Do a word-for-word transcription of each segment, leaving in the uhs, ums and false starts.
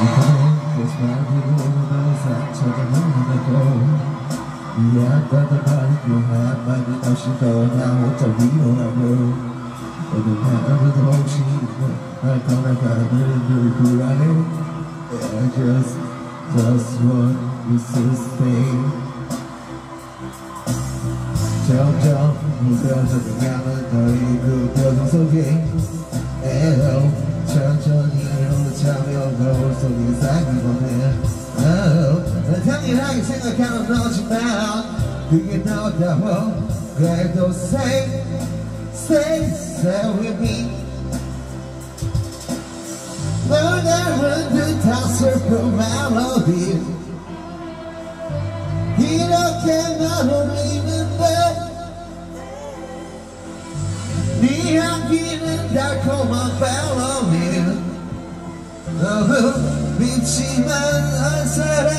미안하다 말고 한마디 없이 떠나 혼자 위로하고 어느 하루도 없이 날 떠나가는 늘 불안해 I just, just want you to stay 점점 무뎌져 가는 너의 그 표정 속에 에어 천천히 흐르자며 거울 속에 사기보네 당연하게 생각하는 너지만 그게 너다워 그래도 say, say, say with me 널 닮은 듯한 슬픈 멜로디 이렇게 날 울리는데 네 향기는 달콤한 멜로디 너무 믿지만 한 사랑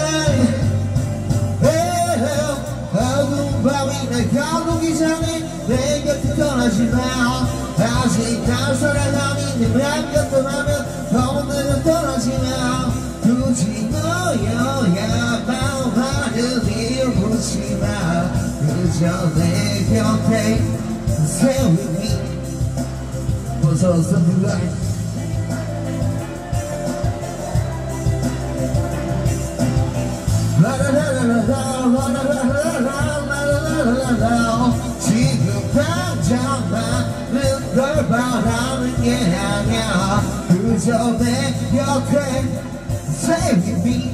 어두운 밤이 날 가두기 전에 내 곁에 떠나지 마 아직 날 사랑하니 내 맘 곁에 나면 오늘은 떠나지 마 굳이 너여야만 이어붙지 마 그저 내 곁에 Stay with me 무서워서 불러 지금 당장 나는 걸 바라는 게 아니야 그저 내 곁에 Stay with me